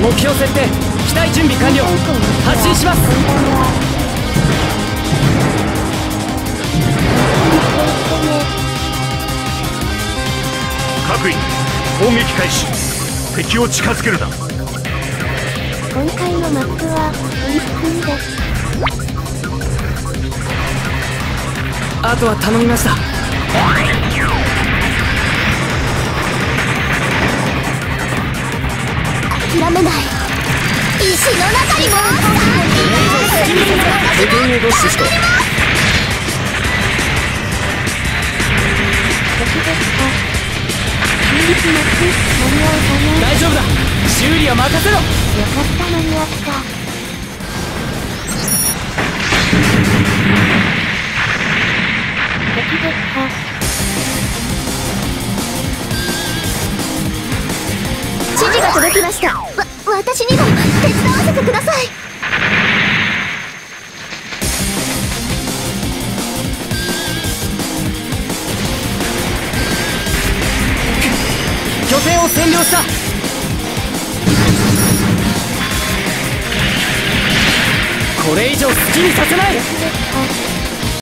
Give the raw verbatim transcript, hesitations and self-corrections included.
目標設定、機体準備完了。発進します。 各員、攻撃開始。敵を近づけるな。 今回のマップはフリックです。 あとは頼みました。 諦めない。石の中にも敵をロッシュして。大丈夫だ、修理は任せろ。よかった間に合った。敵撃破。指示が届きました。わ、私にも手伝わせてください。 拠点を占領した。これ以上好きにさせない。